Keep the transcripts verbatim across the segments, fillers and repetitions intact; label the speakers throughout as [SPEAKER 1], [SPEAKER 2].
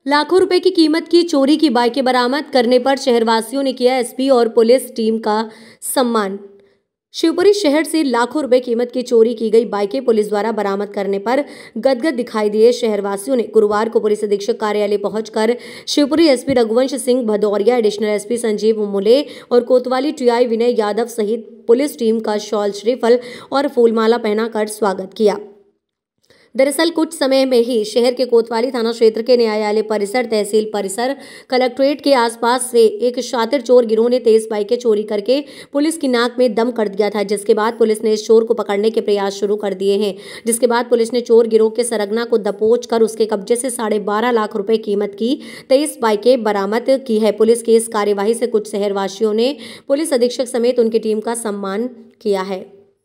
[SPEAKER 1] लाखों रुपए की कीमत की चोरी की बाइकें बरामद करने पर शहरवासियों ने किया एसपी और पुलिस टीम का सम्मान। शिवपुरी शहर से लाखों रुपए कीमत की चोरी की गई बाइकें पुलिस द्वारा बरामद करने पर गदगद दिखाई दिए शहरवासियों ने गुरुवार को पुलिस अधीक्षक कार्यालय पहुंचकर Shivpuri SP Raghuvansh Singh Bhadauria, additional SP Sanjeev Mule और कोतवाली टीआई विनय यादव सहित पुलिस टीम का शॉल, श्रीफल और फूलमाला पहनाकर स्वागत किया। दरअसल कुछ समय में ही शहर के कोतवाली थाना क्षेत्र के न्यायालय परिसर, तहसील परिसर, कलेक्ट्रेट के आसपास से एक शातिर चोर गिरोह ने तेईस बाइकें चोरी करके पुलिस की नाक में दम कर दिया था, जिसके बाद पुलिस ने इस चोर को पकड़ने के प्रयास शुरू कर दिए हैं। जिसके बाद पुलिस ने चोर गिरोह के सरगना को दबोच कर उसके कब्जे से साढ़े बारह लाख रुपए कीमत की तेईस बाइकें बरामद की है। पुलिस की इस कार्यवाही से कुछ शहरवासियों ने पुलिस अधीक्षक समेत उनकी टीम का सम्मान किया है।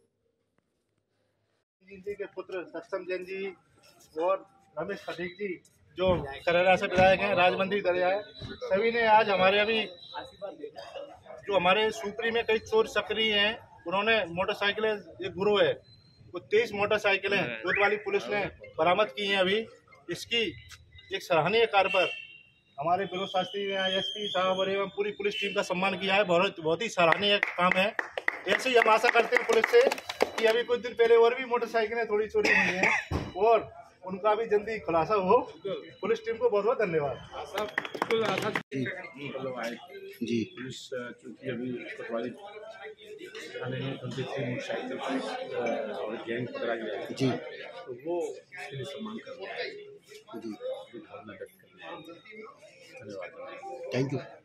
[SPEAKER 2] जी के पुत्र सक्षम जैन जी और रमेश खटीक जी जो करेरा से विधायक हैं, राजमंदिर दरिया है, सभी ने आज हमारे अभी जो हमारे सुपरी में कई चोर सक्रिय हैं, उन्होंने मोटरसाइकिलें, एक गुरु है वो तेईस मोटरसाइकिलें कोतवाली पुलिस ने बरामद की हैं। अभी इसकी एक सराहनीय कार्य पर हमारे विनोद शास्त्री ने एसपी साहब और एवं पूरी पुलिस टीम का सम्मान किया है। बहुत बहुत ही सराहनीय काम है। ऐसे ही हम आशा करते हैं पुलिस से कि अभी कुछ दिन पहले और भी मोटरसाइकिलें थोड़ी चोरी हुई हैं और उनका भी जल्दी खुलासा हो। पुलिस टीम को बहुत बहुत धन्यवाद।
[SPEAKER 3] जी पुलिस चूंकि अभी कोतवाली थाने में ट्वेंटी थ्री मोटरसाइकिल और गैंग पकड़ा गया है जी, तो वो उसके लिए सम्मान कर रहा है जी, भावना व्यक्त कर रहा है। धन्यवाद, थैंक यू।